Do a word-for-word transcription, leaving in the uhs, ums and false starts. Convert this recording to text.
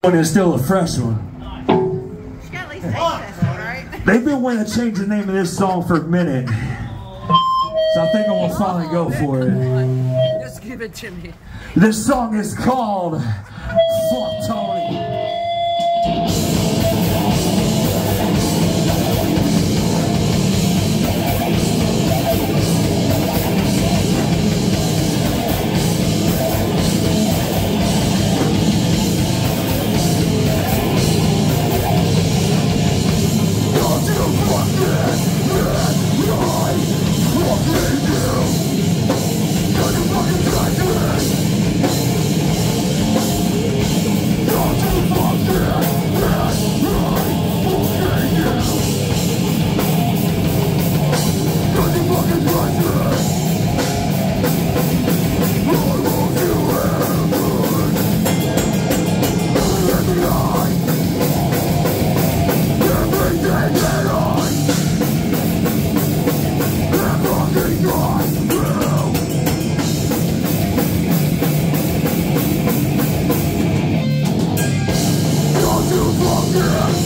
One is still a fresh one. You gotta at least taste this one, right? They've been wanting to change the name of this song for a minute, so I think I'm gonna finally go for it. Just give it to me. This song is called Fuck Tony. Yeah.